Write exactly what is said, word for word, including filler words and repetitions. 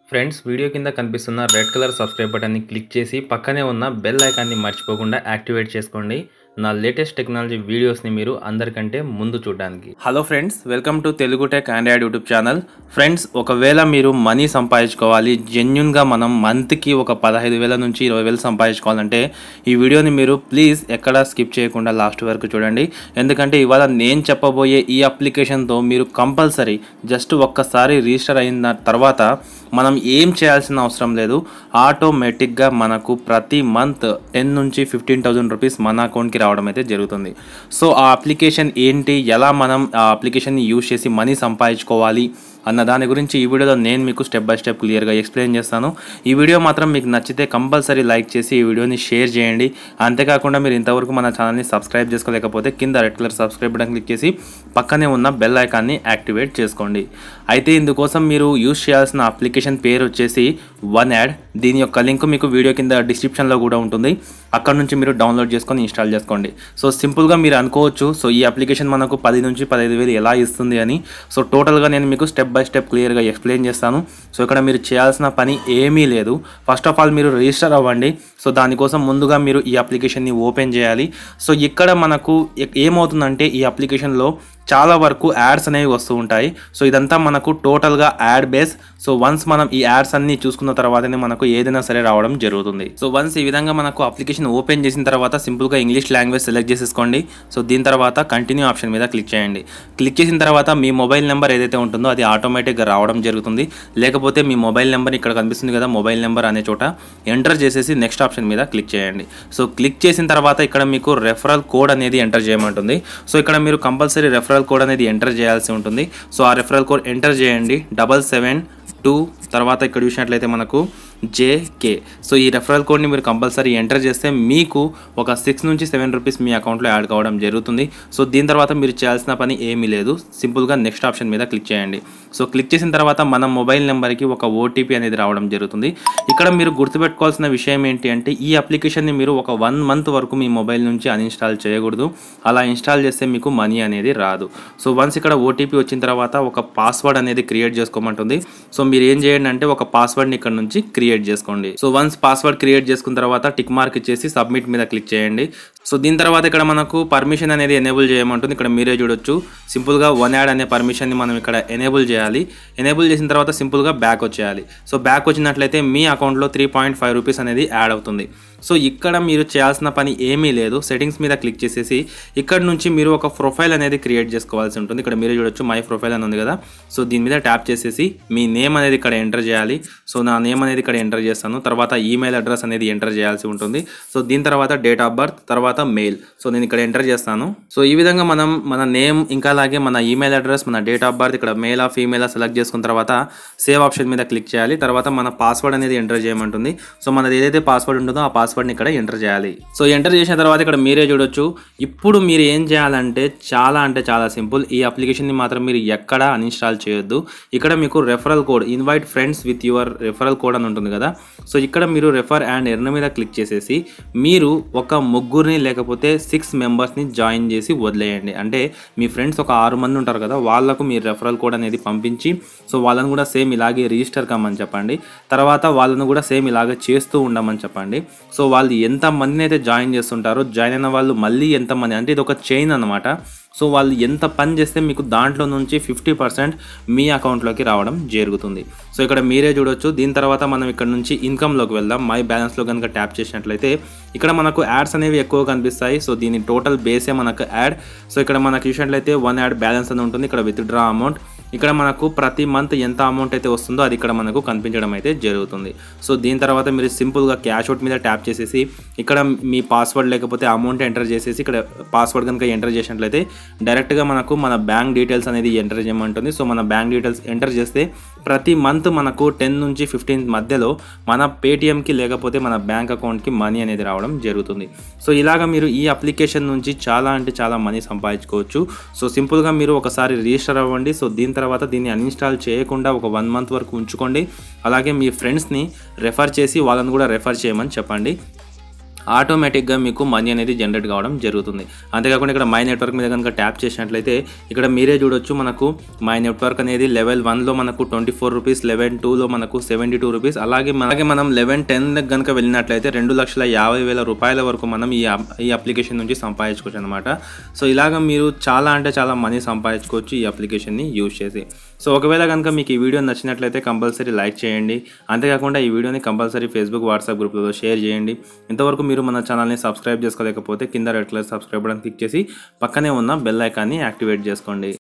Friends video కింద కనిపిస్తున్న red colour subscribe బటన్ని క్లిక్ చేసి పక్కనే ఉన్న బెల్ ఐకాన్ని మర్చిపోకుండా యాక్టివేట్ చేసుకోండి నా లేటెస్ట్ టెక్నాలజీ వీడియోస్ని మీరు అందరికంటే ముందు చూడడానికి. Hello friends, welcome to Telugu tech Android YouTube channel. Friends, ఒకవేళ మీరు మనీ సంపాదించుకోవాలి, జెన్యున్గా మనం మంత్కి ఒక పదహైదు వేల నుంచి ఇరవై వేలు సంపాదించుకోవాలంటే ఈ వీడియోని మీరు ప్లీజ్ ఎక్కడా స్కిప్ చేయకుండా లాస్ట్ వరకు చూడండి. ఎందుకంటే ఇవాళ నేను చెప్పబోయే ఈ అప్లికేషన్తో మీరు కంపల్సరీ జస్ట్ ఒక్కసారి రిజిస్టర్ అయిన తర్వాత మనం ఏం చేయాల్సిన అవసరం లేదు. ఆటోమేటిక్గా మనకు ప్రతి మంత్ టెన్ నుంచి ఫిఫ్టీన్ థౌజండ్ రూపీస్ మన అకౌంట్కి రావడం అయితే జరుగుతుంది. సో ఆ అప్లికేషన్ ఏంటి, ఎలా మనం ఆ అప్లికేషన్ని యూజ్ చేసి మనీ సంపాదించుకోవాలి అన్న దాని గురించి ఈ వీడియోలో నేను మీకు స్టెప్ బై స్టెప్ క్లియర్గా ఎక్స్ప్లెయిన్ చేస్తాను. ఈ వీడియో మాత్రం మీకు నచ్చితే కంపల్సరీ లైక్ చేసి ఈ వీడియోని షేర్ చేయండి. అంతేకాకుండా మీరు ఇంతవరకు మన ఛానల్ని సబ్స్క్రైబ్ చేసుకోలేకపోతే కింద red colour subscribe button click చేసి పక్కనే ఉన్న బెల్ ఐకాన్ని యాక్టివేట్ చేసుకోండి. అయితే ఇందుకోసం మీరు యూజ్ చేయాల్సిన అప్లికేషన్ పేరు వచ్చేసి వన్ యాడ్. దీని యొక్క లింక్ మీకు వీడియో కింద డిస్క్రిప్షన్లో కూడా ఉంటుంది. అక్కడ నుంచి మీరు డౌన్లోడ్ చేసుకొని ఇన్స్టాల్ చేసుకోండి. సో సింపుల్గా మీరు అనుకోవచ్చు, సో ఈ అప్లికేషన్ మనకు పది నుంచి పదహైదు వేలు ఎలా ఇస్తుంది అని. సో టోటల్గా నేను మీకు స్టెప్ బై స్టెప్ క్లియర్గా ఎక్స్ప్లెయిన్ చేస్తాను. సో ఇక్కడ మీరు చేయాల్సిన పని ఏమీ లేదు. ఫస్ట్ ఆఫ్ ఆల్ మీరు రిజిస్టర్ అవ్వండి. సో దానికోసం ముందుగా మీరు ఈ అప్లికేషన్ని ఓపెన్ చేయాలి. సో ఇక్కడ మనకు ఏమవుతుందంటే ఈ అప్లికేషన్లో చాలా వరకు యాడ్స్ అనేవి వస్తూ ఉంటాయి. సో ఇదంతా మనకు టోటల్గా యాడ్ బేస్. సో వన్స్ మనం ఈ యాడ్స్ అన్ని చూసుకున్న తర్వాతనే మనకు ఏదైనా సరే రావడం జరుగుతుంది. సో వన్స్ ఈ విధంగా మనకు అప్లికేషన్ ఓపెన్ చేసిన తర్వాత సింపుల్గా ఇంగ్లీష్ లాంగ్వేజ్ సెలెక్ట్ చేసేసుకోండి. సో దీని తర్వాత కంటిన్యూ ఆప్షన్ మీద క్లిక్ చేయండి. క్లిక్ చేసిన తర్వాత మీ మొబైల్ నెంబర్ ఏదైతే ఉంటుందో అది ఆటోమేటిక్గా రావడం జరుగుతుంది. లేకపోతే మీ మొబైల్ నెంబర్ ఇక్కడ కనిపిస్తుంది కదా, మొబైల్ నెంబర్ అనే చోట ఎంటర్ చేసేసి నెక్స్ట్ ఆప్షన్ మీద క్లిక్ చేయండి. సో క్లిక్ చేసిన తర్వాత ఇక్కడ మీకు రెఫరల్ కోడ్ అనేది ఎంటర్ చేయమంటుంది. సో ఇక్కడ మీరు కంపల్సరీ రెఫరల్ కోడ్ అనేది ఎంటర్ చేయాల్సి ఉంటుంది. సో ఆ రెఫరల్ కోడ్ ఎంటర్ చేయండి, డబల్ సెవెన్ టూ తర్వాత ఇక్కడ చూసినట్లయితే మనకు జేకే. సో ఈ రెఫరల్ కోడ్ని మీరు కంపల్సరీ ఎంటర్ చేస్తే మీకు ఒక సిక్స్ నుంచి సెవెన్ రూపీస్ మీ అకౌంట్లో యాడ్ కావడం జరుగుతుంది. సో దీని తర్వాత మీరు చేయాల్సిన పని ఏమీ లేదు. సింపుల్గా నెక్స్ట్ ఆప్షన్ మీద క్లిక్ చేయండి. సో క్లిక్ చేసిన తర్వాత మన మొబైల్ నెంబర్కి ఒక ఓటీపీ అనేది రావడం జరుగుతుంది. ఇక్కడ మీరు గుర్తుపెట్టుకోవాల్సిన విషయం ఏంటి అంటే ఈ అప్లికేషన్ని మీరు ఒక వన్ మంత్ వరకు మీ మొబైల్ నుంచి అన్ఇన్స్టాల్ చేయకూడదు. అలా ఇన్స్టాల్ చేస్తే మీకు మనీ అనేది రాదు. సో వన్స్ ఇక్కడ ఓటీపీ వచ్చిన తర్వాత ఒక పాస్వర్డ్ అనేది క్రియేట్ చేసుకోమంటుంది. సో మీరు ఏం చేయండి అంటే ఒక పాస్వర్డ్ని ఇక్కడ నుంచి క్రియేట్ చేసుకోండి. సో వన్స్ పాస్వర్డ్ క్రియేట్ చేసుకున్న తర్వాత టిక్ మార్క్ ఇచ్చేసి సబ్మిట్ మీద క్లిక్ చేయండి. సో దీని తర్వాత ఇక్కడ మనకు పర్మిషన్ అనేది ఎనేబుల్ చేయమంటుంది. ఇక్కడ మీరే చూడొచ్చు, సింపుల్గా వన్ యాడ్ అనే పర్మిషన్ని మనం ఇక్కడ ఎనేబుల్ చేయాలి. ఎనేబుల్ చేసిన తర్వాత సింపుల్గా బ్యాక్ వచ్చేయాలి. సో బ్యాక్ వచ్చినట్లయితే మీ అకౌంట్లో త్రీ పాయింట్ ఫైవ్ రూపీస్ అనేది యాడ్ అవుతుంది. సో ఇక్కడ మీరు చేయాల్సిన పని ఏమీ లేదు. సెట్టింగ్స్ మీద క్లిక్ చేసేసి ఇక్కడ నుంచి మీరు ఒక ప్రొఫైల్ అనేది క్రియేట్ చేసుకోవాల్సి ఉంటుంది. ఇక్కడ మీరే చూడొచ్చు మై ప్రొఫైల్ అని ఉంది కదా. సో దీని మీద ట్యాప్ చేసేసి మీ నేమ్ అనేది ఇక్కడ ఎంటర్ చేయాలి. సో నా నేమ్ అనేది ఇక్కడ ఎంటర్ చేస్తాను. తర్వాత ఈమెయిల్ అడ్రస్ అనేది ఎంటర్ చేయాల్సి ఉంటుంది. సో దీని తర్వాత డేట్ ఆఫ్ బర్త్, తర్వాత మెయిల్. సో నేను ఇక్కడ ఎంటర్ చేస్తాను. సో ఈ విధంగా మనం మన నేమ్ ఇంకా అలాగే మన ఈమెయిల్ అడ్రస్, మన డేట్ ఆఫ్ బర్త్, ఇక్కడ మేల్ ఆ ఫీమేల్ సెలెక్ట్ చేసుకున్న తర్వాత సేవ్ ఆప్షన్ మీద క్లిక్ చేయాలి. తర్వాత మన పాస్వర్డ్ అనేది ఎంటర్ చేయమంటుంది. సో మనది ఏదైతే పాస్వర్డ్ ఉంటుందో ఆ పాస్వర్డ్ని ఇక్కడ ఎంటర్ చేయాలి. సో ఎంటర్ చేసిన తర్వాత ఇక్కడ మీరే చూడొచ్చు, ఇప్పుడు మీరు ఏం చేయాలంటే చాలా అంటే చాలా సింపుల్. ఈ అప్లికేషన్ని మాత్రం మీరు ఎక్కడ అన్ఇన్స్టాల్ చేయొద్దు. ఇక్కడ మీకు referral code, invite friends with your referral code అని ఉంటుంది కదా. సో ఇక్కడ మీరు రెఫర్ అండ్ ఎర్న్ మీద క్లిక్ చేసేసి మీరు ఒక ముగ్గురిని లేకపోతే సిక్స్ మెంబర్స్ని జాయిన్ చేసి వదిలేయండి. అంటే మీ ఫ్రెండ్స్ ఒక ఆరు మంది ఉంటారు కదా, వాళ్ళకు మీరు రెఫరల్ కోడ్ అనేది పంపించి సో వాళ్ళను కూడా సేమ్ ఇలాగే రిజిస్టర్ కమ్మని చెప్పండి. తర్వాత వాళ్ళను కూడా సేమ్ ఇలాగే చేస్తూ ఉండమని చెప్పండి. సో వాళ్ళు ఎంత మందిని అయితే జాయిన్ చేస్తుంటారో, జాయిన్ అయిన వాళ్ళు మళ్ళీ ఎంతమంది, అంటే ఇది ఒక చైన్ అనమాట. సో వాళ్ళు ఎంత పని చేస్తే మీకు దాంట్లో నుంచి ఫిఫ్టీ పర్సెంట్ మీ అకౌంట్లోకి రావడం జరుగుతుంది. సో ఇక్కడ మీరే చూడొచ్చు. దీని తర్వాత మనం ఇక్కడ నుంచి ఇన్కమ్లోకి వెళ్దాం. మై బ్యాలెన్స్లో కనుక ట్యాప్ చేసినట్లయితే ఇక్కడ మనకు యాడ్స్ అనేవి ఎక్కువ కనిపిస్తాయి. సో దీని టోటల్ బేసే మనకు యాడ్. సో ఇక్కడ మనకు చూసినట్లయితే వన్ యాడ్ బ్యాలెన్స్ అని ఉంటుంది. ఇక్కడ విత్డ్రా అమౌంట్, ఇక్కడ మనకు ప్రతి మంత్ ఎంత అమౌంట్ అయితే వస్తుందో అది ఇక్కడ మనకు కనిపించడం అయితే జరుగుతుంది. సో దీని తర్వాత మీరు సింపుల్గా క్యాష్ అవుట్ మీద ట్యాప్ చేసేసి ఇక్కడ మీ పాస్వర్డ్ లేకపోతే అమౌంట్ ఎంటర్ చేసేసి ఇక్కడ పాస్వర్డ్ కనుక ఎంటర్ చేసినట్లయితే డైరెక్ట్గా మనకు మన బ్యాంక్ డీటెయిల్స్ అనేది ఎంటర్ చేయమంటుంది. సో మన బ్యాంక్ డీటెయిల్స్ ఎంటర్ చేస్తే ప్రతి మంత్ మనకు టెన్ నుంచి ఫిఫ్టీన్ మధ్యలో మన పేటిఎంకి లేకపోతే మన బ్యాంక్ అకౌంట్కి మనీ అనేది రావడం జరుగుతుంది. సో ఇలాగ మీరు ఈ అప్లికేషన్ నుంచి చాలా అంటే చాలా మనీ సంపాదించుకోవచ్చు. సో సింపుల్గా మీరు ఒకసారి రిజిస్టర్ అవ్వండి. సో దీని తర్వాత దీన్ని అన్ఇన్స్టాల్ చేయకుండా ఒక వన్ మంత్ వరకు ఉంచుకోండి. అలాగే మీ ఫ్రెండ్స్ని రెఫర్ చేసి వాళ్ళని కూడా రెఫర్ చేయమని చెప్పండి. ఆటోమేటిక్గా మీకు మనీ అనేది జనరేట్ కావడం జరుగుతుంది. అంతేకాకుండా ఇక్కడ మై నెట్వర్క్ మీద కనుక ట్యాప్ చేసినట్లయితే ఇక్కడ మీరే చూడొచ్చు, మనకు మై నెట్వర్క్ అనేది లెవెల్ వన్లో మనకు ట్వంటీ ఫోర్ రూపీస్, లెవెన్ టూలో మనకు సెవెంటీ టూ రూపీస్, అలాగే అలాగే మనం లెవెన్ టెన్ కనుక వెళ్ళినట్లయితే రెండు లక్షల యాభై వేల రూపాయల వరకు మనం ఈ ఈ అప్లికేషన్ నుంచి సంపాదించుకోవచ్చు అనమాట. సో ఇలాగ మీరు చాలా అంటే చాలా మనీ సంపాదించుకోవచ్చు ఈ అప్లికేషన్ని యూజ్ చేసి. సో ఒకవేళ కనుక మీకు ఈ వీడియో నచ్చినట్లయితే కంపల్సరీ లైక్ చేయండి. అంతేకాకుండా ఈ వీడియోని కంపల్సరీ ఫేస్బుక్, వాట్సాప్ గ్రూప్లలో షేర్ చేయండి. ఇంతవరకు మీరు మన ఛానల్ని సబ్స్క్రైబ్ చేసుకోలేకపోతే కింద red colour subscribe button click చేసి పక్కనే ఉన్న బెల్ ఐకాన్ని యాక్టివేట్ చేసుకోండి.